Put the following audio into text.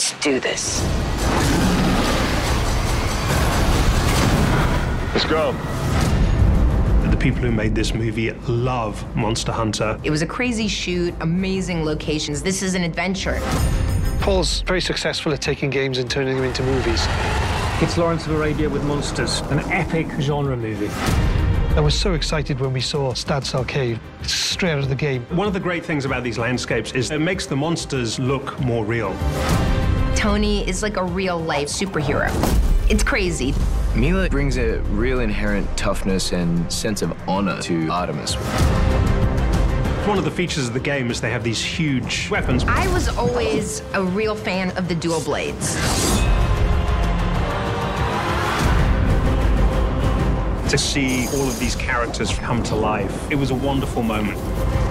Let's do this. Let's go. The people who made this movie love Monster Hunter. It was a crazy shoot, amazing locations. This is an adventure. Paul's very successful at taking games and turning them into movies. It's Lawrence of Arabia with monsters, an epic genre movie. I was so excited when we saw Stadsell Cave. It's straight out of the game. One of the great things about these landscapes is it makes the monsters look more real. Tony is like a real-life superhero. It's crazy. Mila brings a real inherent toughness and sense of honor to Artemis. One of the features of the game is they have these huge weapons. I was always a real fan of the dual blades. To see all of these characters come to life, it was a wonderful moment.